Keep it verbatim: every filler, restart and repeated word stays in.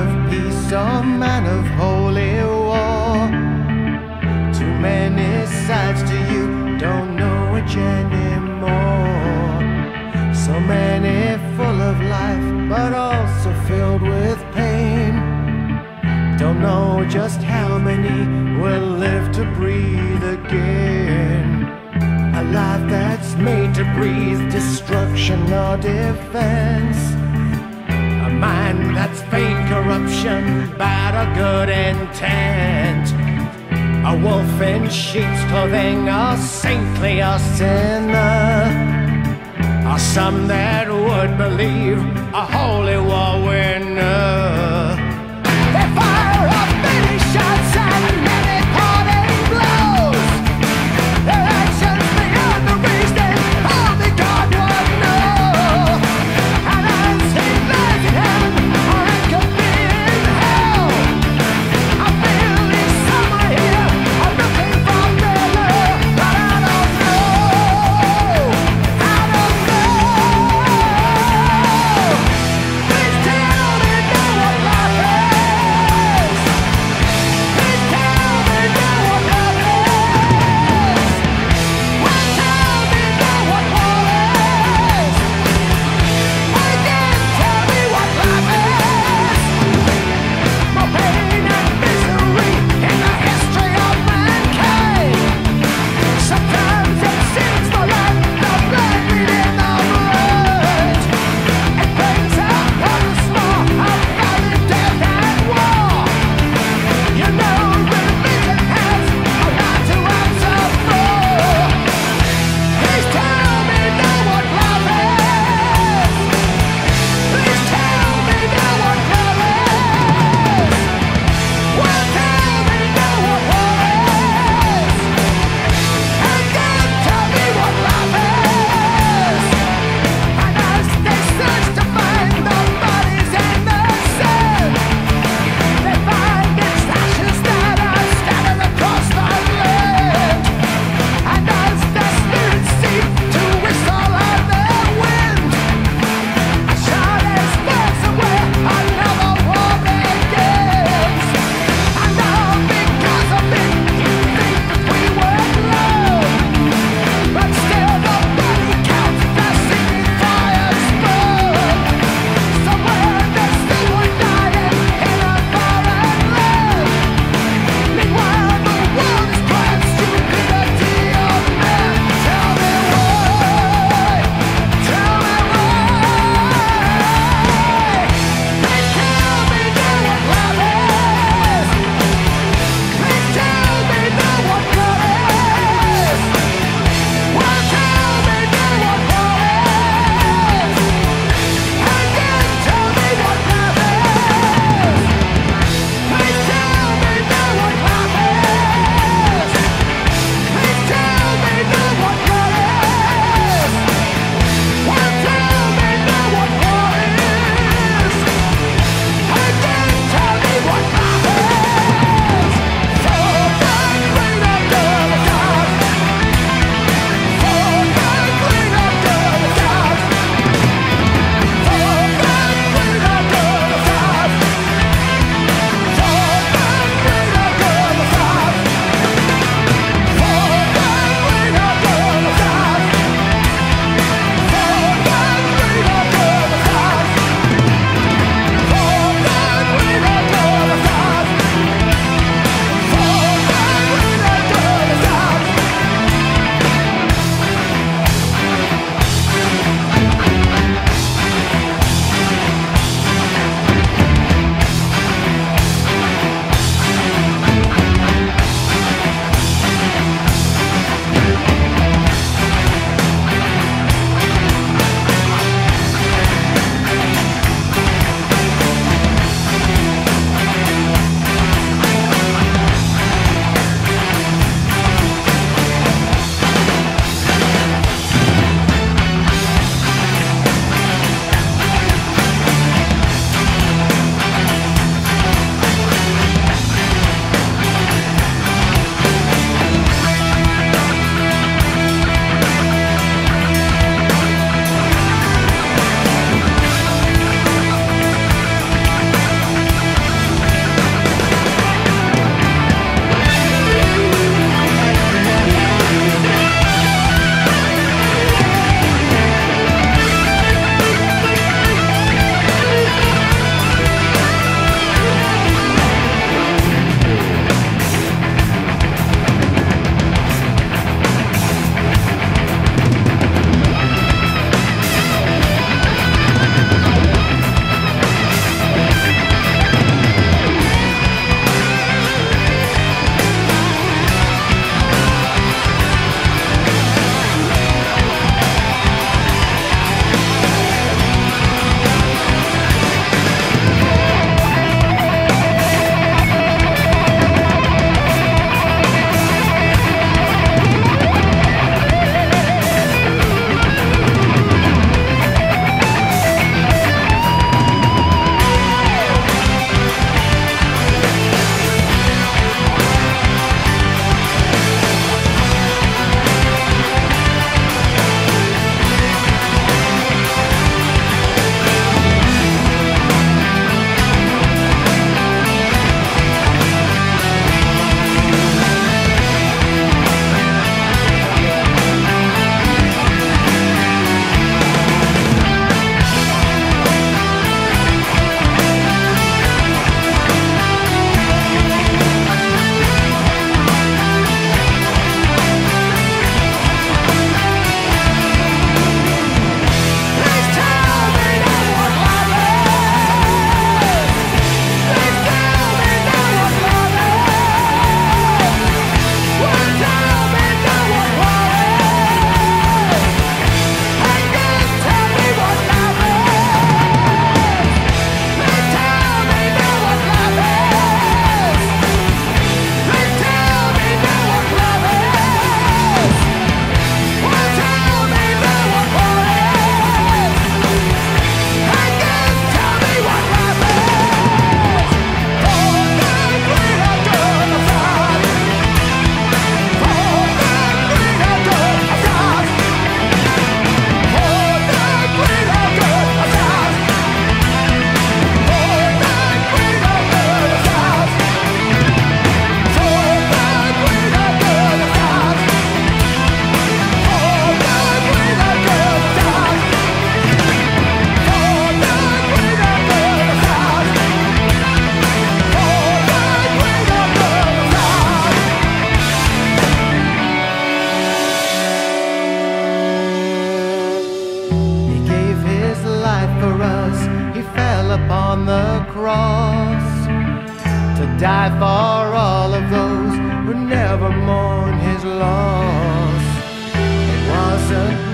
of peace, a man of holy war. Too many sides to you, don't know which anymore. So many full of life, but also filled with pain. Don't know just how many will live to breathe again. A life that's made to breathe destruction or defense. A mind that's feigned corruption, bad or good intent. A wolf in sheep's clothing, a saintly or sinner. Or some that would believe a holy war winner. They fire off many shots and many parting blows. Their actions beyond the reason only God would know. And as he lies in heaven, or it could be in hell, I feel he's somewhere here. I'm looking for Miller, but I don't know. I don't know. Please tell cross to die for all of those who never mourn his loss. It wasn't